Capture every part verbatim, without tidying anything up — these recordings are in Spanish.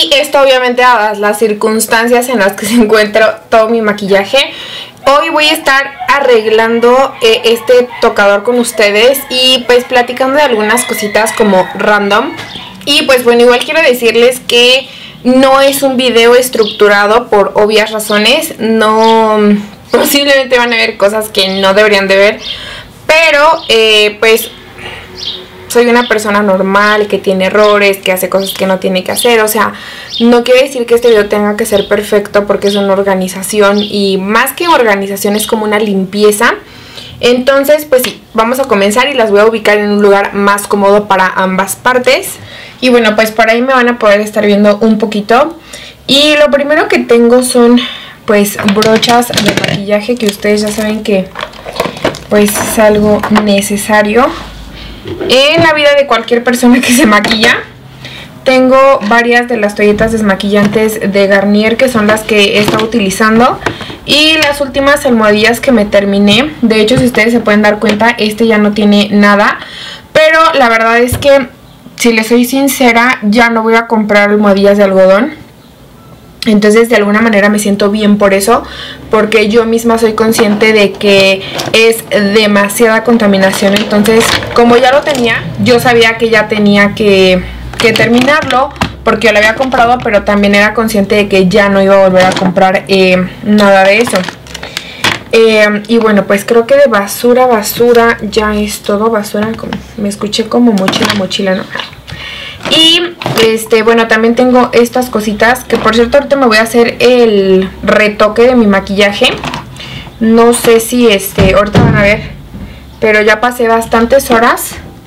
Y esto obviamente dadas las circunstancias en las que se encuentra todo mi maquillaje. Hoy voy a estar arreglando eh, este tocador con ustedes y pues platicando de algunas cositas como random. Y pues bueno, igual quiero decirles que no es un video estructurado por obvias razones. No, posiblemente van a ver cosas que no deberían de ver, pero eh, pues soy una persona normal que tiene errores, que hace cosas que no tiene que hacer. O sea, no quiere decir que este video tenga que ser perfecto porque es una organización, y más que organización es como una limpieza. Entonces pues sí, vamos a comenzar y las voy a ubicar en un lugar más cómodo para ambas partes. Y bueno, pues por ahí me van a poder estar viendo un poquito. Y lo primero que tengo son pues brochas de maquillaje, que ustedes ya saben que pues es algo necesario en la vida de cualquier persona que se maquilla. Tengo varias de las toallitas desmaquillantes de Garnier, que son las que he estado utilizando, y las últimas almohadillas que me terminé. De hecho, si ustedes se pueden dar cuenta, este ya no tiene nada, pero la verdad es que, si les soy sincera, ya no voy a comprar almohadillas de algodón. Entonces de alguna manera me siento bien por eso, porque yo misma soy consciente de que es demasiada contaminación. Entonces, como ya lo tenía, yo sabía que ya tenía que, que terminarlo, porque yo lo había comprado, pero también era consciente de que ya no iba a volver a comprar eh, nada de eso. Eh, y bueno, pues creo que de basura, basura, ya es todo basura. Como, me escuché como mochila, mochila, ¿no? Y este, bueno, también tengo estas cositas, que por cierto ahorita me voy a hacer el retoque de mi maquillaje. No sé si este, ahorita van a ver, pero ya pasé bastantes horas.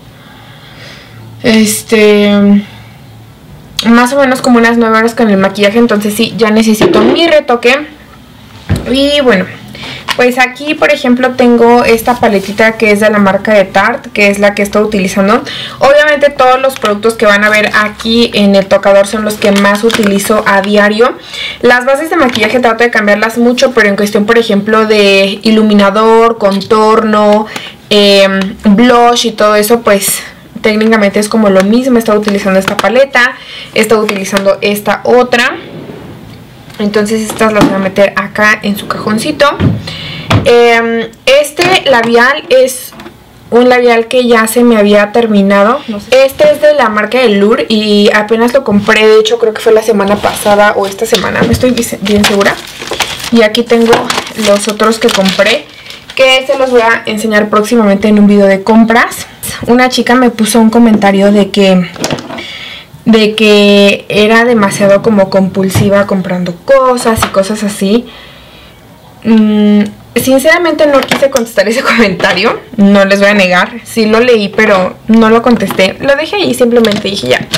Este, más o menos como unas nueve horas con el maquillaje, entonces sí, ya necesito mi retoque. Y bueno, pues aquí por ejemplo tengo esta paletita que es de la marca de Tarte, que es la que estoy utilizando. Obviamente todos los productos que van a ver aquí en el tocador son los que más utilizo a diario. Las bases de maquillaje trato de cambiarlas mucho, pero en cuestión por ejemplo de iluminador, contorno, eh, blush y todo eso, pues técnicamente es como lo mismo. He estado utilizando esta paleta, he estado utilizando esta otra. Entonces estas las voy a meter acá en su cajoncito. Eh, este labial es un labial que ya se me había terminado. No sé. Este es de la marca de Lure y apenas lo compré. De hecho creo que fue la semana pasada o esta semana, no estoy bien segura. Y aquí tengo los otros que compré, que se los voy a enseñar próximamente en un video de compras. Una chica me puso un comentario de que... de que era demasiado como compulsiva comprando cosas y cosas así. Mm, sinceramente no quise contestar ese comentario, no les voy a negar. Sí lo leí, pero no lo contesté. Lo dejé ahí, simplemente dije ya.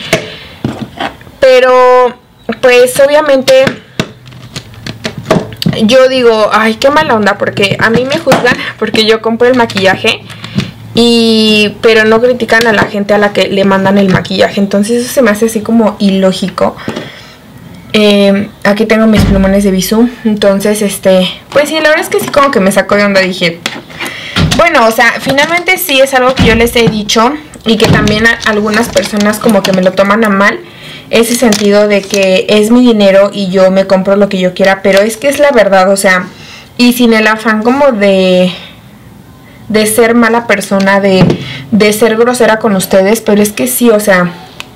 Pero pues obviamente yo digo, ay, qué mala onda, porque a mí me juzgan porque yo compro el maquillaje, y pero no critican a la gente a la que le mandan el maquillaje. Entonces eso se me hace así como ilógico. Eh, aquí tengo mis plumones de Bisú. Entonces este, pues sí, la verdad es que sí como que me sacó de onda. Dije, bueno, o sea, finalmente sí es algo que yo les he dicho, y que también a algunas personas como que me lo toman a mal, ese sentido de que es mi dinero y yo me compro lo que yo quiera. Pero es que es la verdad, o sea, y sin el afán como de... de ser mala persona, de, de ser grosera con ustedes, pero es que sí, o sea,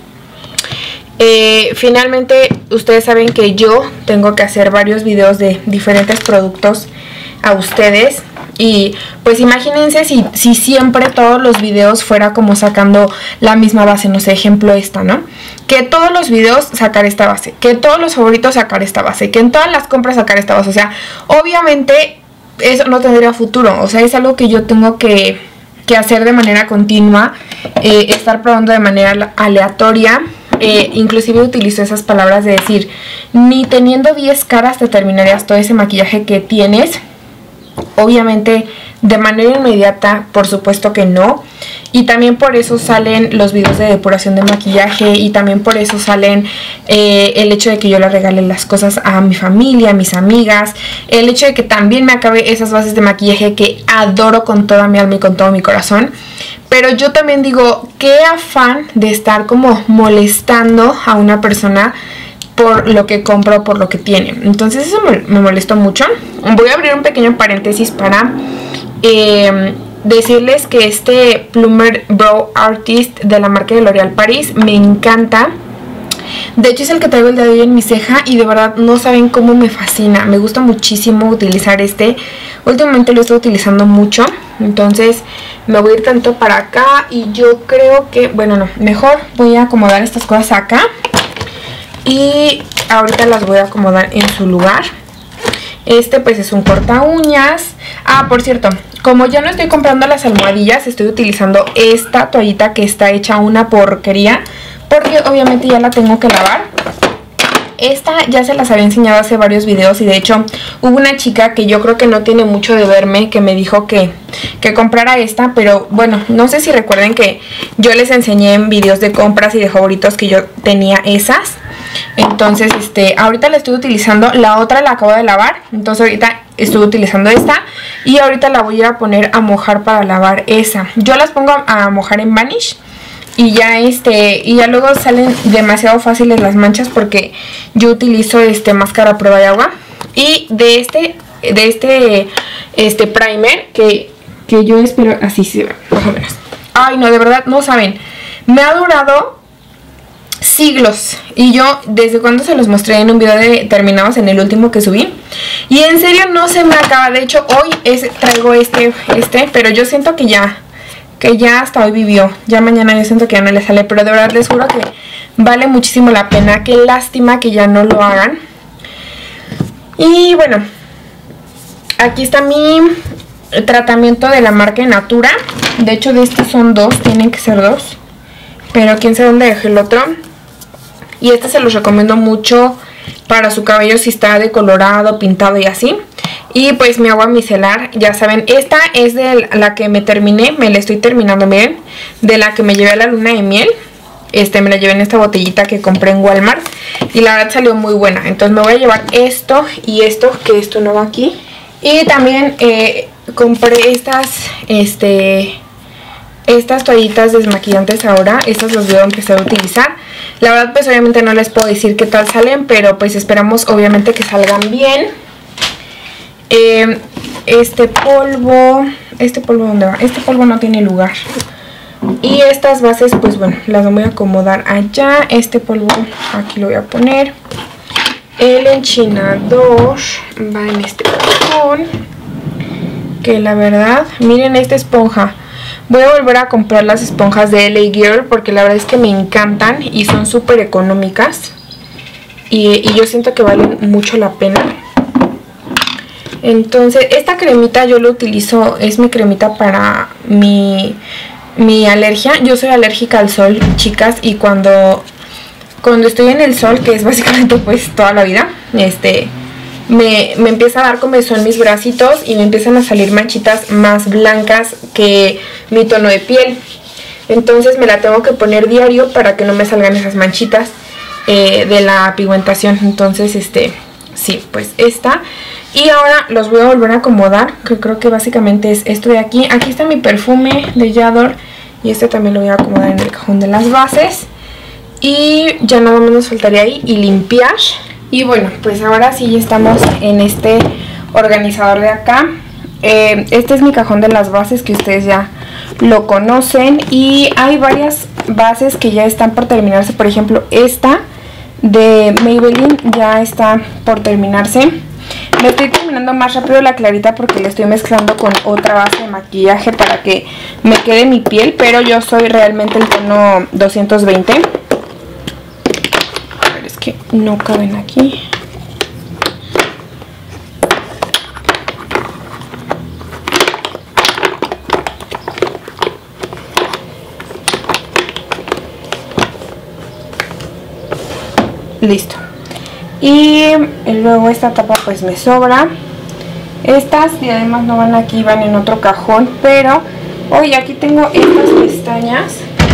eh, finalmente ustedes saben que yo tengo que hacer varios videos de diferentes productos a ustedes, y pues imagínense si, si siempre todos los videos fuera como sacando la misma base. No sé, ejemplo esta, ¿no? Que todos los videos sacar esta base, que todos los favoritos sacar esta base, que en todas las compras sacar esta base. O sea, obviamente eso no tendría futuro. O sea, es algo que yo tengo que, que hacer de manera continua, eh, estar probando de manera aleatoria. Eh, inclusive utilizo esas palabras de decir, ni teniendo diez caras te terminarías todo ese maquillaje que tienes. Obviamente de manera inmediata, por supuesto que no. Y también por eso salen los videos de depuración de maquillaje, y también por eso salen eh, el hecho de que yo le regale las cosas a mi familia, a mis amigas, el hecho de que también me acabe esas bases de maquillaje que adoro con toda mi alma y con todo mi corazón. Pero yo también digo, qué afán de estar como molestando a una persona por lo que compro, por lo que tiene. Entonces eso me, me molestó mucho. Voy a abrir un pequeño paréntesis para eh, decirles que este Plumber Brow Artist de la marca de L'Oréal Paris me encanta. De hecho es el que traigo el día de hoy en mi ceja y de verdad no saben cómo me fascina. Me gusta muchísimo utilizar este. Últimamente lo estoy utilizando mucho. Entonces me voy a ir tanto para acá y yo creo que, bueno no, mejor voy a acomodar estas cosas acá. Y ahorita las voy a acomodar en su lugar. Este pues es un corta uñas. Ah, por cierto, como ya no estoy comprando las almohadillas, estoy utilizando esta toallita que está hecha una porquería, porque obviamente ya la tengo que lavar. Esta ya se las había enseñado hace varios videos y de hecho hubo una chica que yo creo que no tiene mucho de verme que me dijo que, que comprara esta, pero bueno, no sé si recuerden que yo les enseñé en videos de compras y de favoritos que yo tenía esas. Entonces este ahorita la estoy utilizando, la otra la acabo de lavar, entonces ahorita estoy utilizando esta y ahorita la voy a ir a poner a mojar para lavar esa. Yo las pongo a mojar en Vanish. Y ya este y ya luego salen demasiado fáciles las manchas porque yo utilizo este máscara a prueba de agua. Y de este de este este primer que, que yo espero así se ve, más o menos. Ay, no, de verdad, no saben. Me ha durado siglos. Y yo desde cuando se los mostré en un video de terminados en el último que subí. Y en serio no se me acaba. De hecho, hoy es, traigo este, este, pero yo siento que ya... que ya hasta hoy vivió, ya mañana yo siento que ya no le sale, pero de verdad les juro que vale muchísimo la pena. Qué lástima que ya no lo hagan. Y bueno, aquí está mi tratamiento de la marca Natura. De hecho de estos son dos, tienen que ser dos, pero quién sabe dónde dejé el otro. Y este se los recomiendo mucho para su cabello si está decolorado, pintado y así. Y pues mi agua micelar, ya saben, esta es de la que me terminé, me la estoy terminando, miren, de la que me llevé a la luna de miel. Este, me la llevé en esta botellita que compré en Walmart y la verdad salió muy buena. Entonces me voy a llevar esto y esto, que esto no va aquí. Y también eh, compré estas, este, estas toallitas desmaquillantes ahora. Estas las voy a empezar a utilizar. La verdad pues obviamente no les puedo decir qué tal salen, pero pues esperamos obviamente que salgan bien. Eh, este polvo, este polvo ¿dónde va? Este polvo no tiene lugar. Y estas bases pues bueno, las voy a acomodar allá. Este polvo aquí lo voy a poner. El enchinador va en este cajón, que la verdad, miren esta esponja. Voy a volver a comprar las esponjas de L A Girl porque la verdad es que me encantan y son súper económicas. Y, y yo siento que valen mucho la pena. Entonces, esta cremita yo lo utilizo, es mi cremita para mi, mi alergia. Yo soy alérgica al sol, chicas, y cuando, cuando estoy en el sol, que es básicamente pues toda la vida, este, me, me empieza a dar comezón en mis bracitos y me empiezan a salir manchitas más blancas que mi tono de piel. Entonces me la tengo que poner diario para que no me salgan esas manchitas eh, de la pigmentación. Entonces, este, sí, pues esta... Y ahora los voy a volver a acomodar, que creo que básicamente es esto de aquí. Aquí está mi perfume de Yador y este también lo voy a acomodar en el cajón de las bases. Y ya nada más nos faltaría ahí y limpiar. Y bueno, pues ahora sí ya estamos en este organizador de acá. Eh, este es mi cajón de las bases que ustedes ya lo conocen. Y hay varias bases que ya están por terminarse. Por ejemplo, esta de Maybelline ya está por terminarse. Me estoy terminando más rápido la clarita porque le estoy mezclando con otra base de maquillaje para que me quede mi piel, pero yo soy realmente el tono doscientos veinte. A ver, es que no caben aquí. Listo. Y luego esta tapa pues me sobra. Estas y además no van aquí, van en otro cajón. Pero, oye, aquí tengo estas pestañas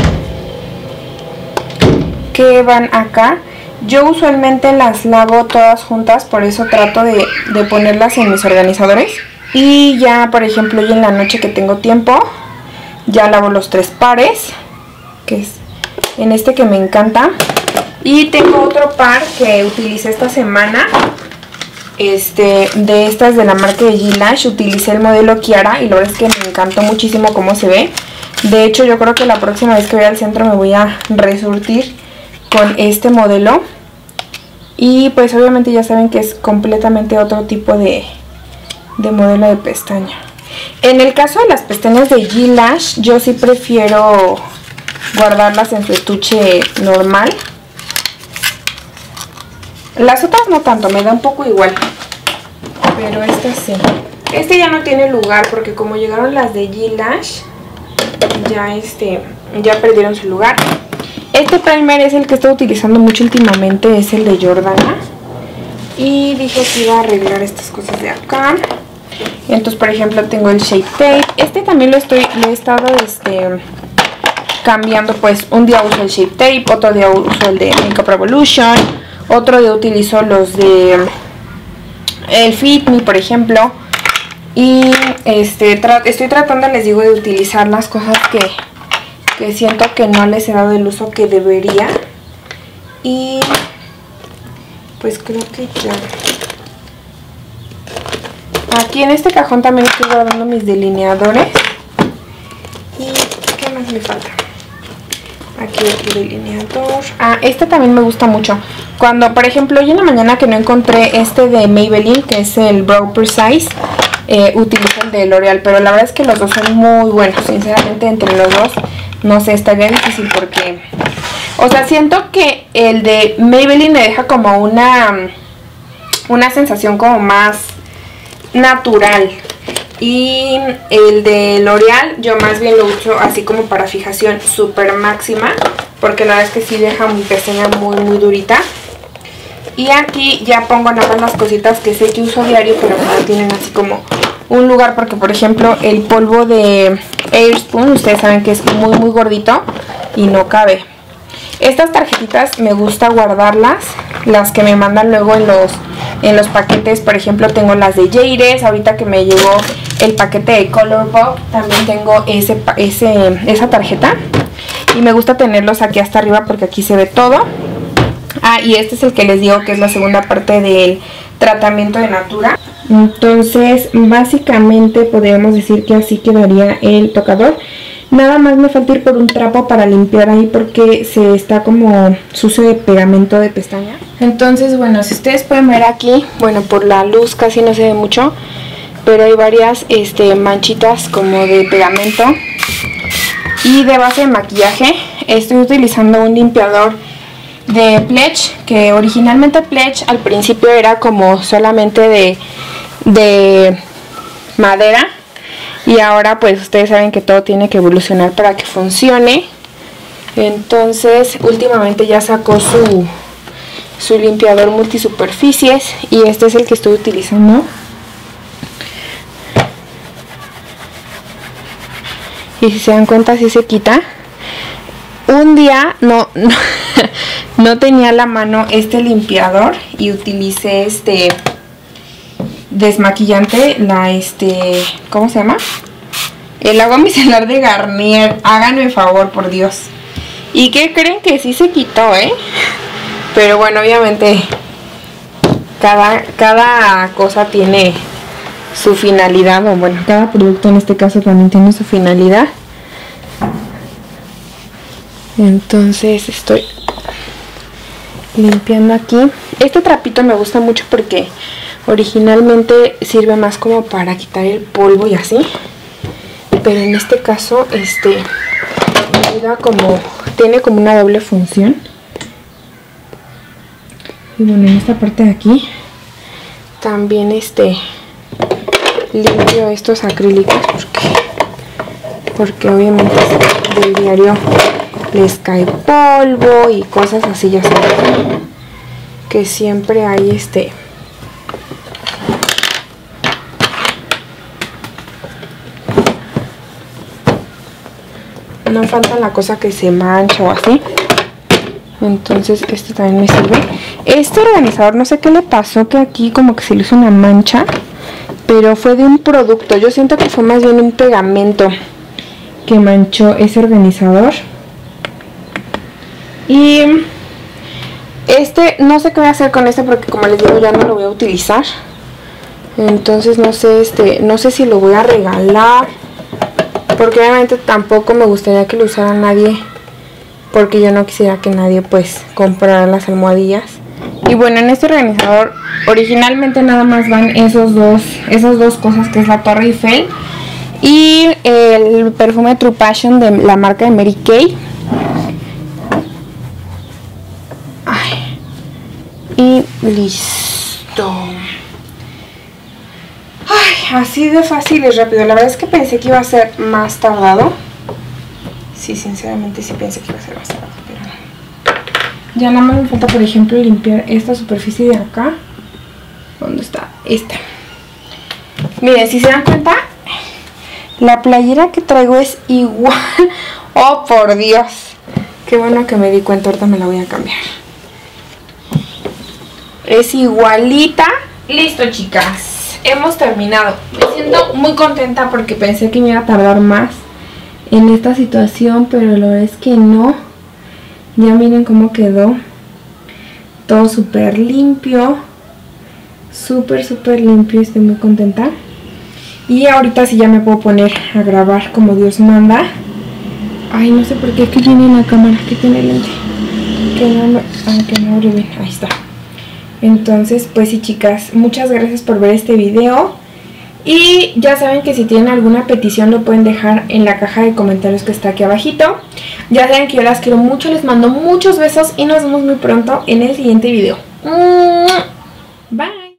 que van acá. Yo usualmente las lavo todas juntas, por eso trato de, de ponerlas en mis organizadores. Y ya, por ejemplo, hoy en la noche que tengo tiempo, ya lavo los tres pares, que es en este que me encanta. Y tengo otro par que utilicé esta semana. Este, de estas de la marca de G-Lash. Utilicé el modelo Kiara y la verdad es que me encantó muchísimo cómo se ve. De hecho, yo creo que la próxima vez que vaya al centro me voy a resurtir con este modelo. Y pues obviamente ya saben que es completamente otro tipo de, de modelo de pestaña. En el caso de las pestañas de G-Lash, yo sí prefiero guardarlas en su estuche normal. Las otras no tanto, me da un poco igual. Pero esta sí. Este ya no tiene lugar porque como llegaron las de G-Lash, ya este, ya perdieron su lugar. Este primer es el que estoy utilizando mucho últimamente, es el de Jordana. Y dije que iba a arreglar estas cosas de acá. Entonces, por ejemplo, tengo el Shape Tape. Este también lo estoy, lo he estado este, cambiando, pues un día uso el Shape Tape, otro día uso el de Makeup Revolution, otro día utilizo los de el Fit Me, por ejemplo. Y este tra estoy tratando, les digo, de utilizar las cosas que, que siento que no les he dado el uso que debería. Y pues creo que ya. Aquí en este cajón también estoy guardando mis delineadores. ¿Y qué más me falta? Aquí otro delineador. Ah, este también me gusta mucho. Cuando, por ejemplo, hoy en la mañana que no encontré este de Maybelline, que es el Brow Precise, eh, utilizo el de L'Oreal. Pero la verdad es que los dos son muy buenos. Sinceramente, entre los dos, no sé, estaría difícil porque... O sea, siento que el de Maybelline me deja como una... Una sensación como más natural. Y el de L'Oreal yo más bien lo uso así como para fijación súper máxima, porque la verdad es que sí deja mi pestaña muy muy durita. Y aquí ya pongo nada más las cositas que sé que uso diario, pero que no tienen así como un lugar, porque por ejemplo el polvo de Airspoon, ustedes saben que es muy muy gordito y no cabe. Estas tarjetitas me gusta guardarlas, las que me mandan luego en los, en los paquetes. Por ejemplo, tengo las de Jaides, ahorita que me llegó el paquete de Colourpop, también tengo ese, ese, esa tarjeta. Y me gusta tenerlos aquí hasta arriba porque aquí se ve todo. Ah, y este es el que les digo que es la segunda parte del tratamiento de Natura. Entonces, básicamente podríamos decir que así quedaría el tocador. Nada más me falta ir por un trapo para limpiar ahí porque se está como sucio de pegamento de pestaña. Entonces, bueno, si ustedes pueden ver aquí, bueno, por la luz casi no se ve mucho, pero hay varias este, manchitas como de pegamento. Y de base de maquillaje estoy utilizando un limpiador de Pledge, que originalmente Pledge al principio era como solamente de, de madera. Y ahora pues ustedes saben que todo tiene que evolucionar para que funcione. Entonces últimamente ya sacó su, su limpiador multisuperficies. Y este es el que estoy utilizando. Y si se dan cuenta, sí se quita. Un día no, no, no tenía a la mano este limpiador y utilicé este... desmaquillante, la este, ¿cómo se llama? El agua micelar de Garnier. Háganme favor, por Dios. ¿Y qué creen? Que sí se quitó, ¿eh? Pero bueno, obviamente cada, cada cosa tiene su finalidad, o bueno, cada producto en este caso también tiene su finalidad. Entonces estoy limpiando aquí. Este trapito me gusta mucho porque originalmente sirve más como para quitar el polvo y así, pero en este caso este ayuda como, tiene como una doble función. Y bueno, en esta parte de aquí también este limpio estos acrílicos porque, porque obviamente del diario les cae polvo y cosas así, ya saben que siempre hay este no falta la cosa que se mancha o así. Entonces este también me sirve. Este organizador no sé qué le pasó, que aquí como que se le hizo una mancha, pero fue de un producto. Yo siento que fue más bien un pegamento que manchó ese organizador. Y Este, no sé qué voy a hacer con este porque como les digo ya no lo voy a utilizar. Entonces no sé, este, no sé si lo voy a regalar. Porque obviamente tampoco me gustaría que lo usara nadie. Porque yo no quisiera que nadie pues comprara las almohadillas. Y bueno, en este organizador originalmente nada más van esos dos, esas dos cosas, que es la Torre Eiffel y el perfume True Passion de la marca de Mary Kay. Ay. Y listo. Ay, así de fácil y rápido. La verdad es que pensé que iba a ser más tardado. Sí, sinceramente sí pensé que iba a ser más tardado, pero no. Ya nada más me falta, por ejemplo, limpiar esta superficie de acá. ¿Dónde está? Esta. Miren, si se dan cuenta, la playera que traigo es igual. Oh, por Dios. Qué bueno que me di cuenta, ahorita me la voy a cambiar. Es igualita. Listo, chicas. Hemos terminado. Me siento muy contenta porque pensé que me iba a tardar más en esta situación, pero la verdad es que no. Ya miren cómo quedó. Todo súper limpio. Súper, súper limpio. Estoy muy contenta. Y ahorita sí ya me puedo poner a grabar como Dios manda. Ay, no sé por qué aquí viene la cámara. Que tiene lente. Que no me... Ay, que no abre bien. Ahí está. Entonces, pues sí, chicas. Muchas gracias por ver este video. Y ya saben que si tienen alguna petición lo pueden dejar en la caja de comentarios que está aquí abajito. Ya saben que yo las quiero mucho, les mando muchos besos y nos vemos muy pronto en el siguiente video. Bye.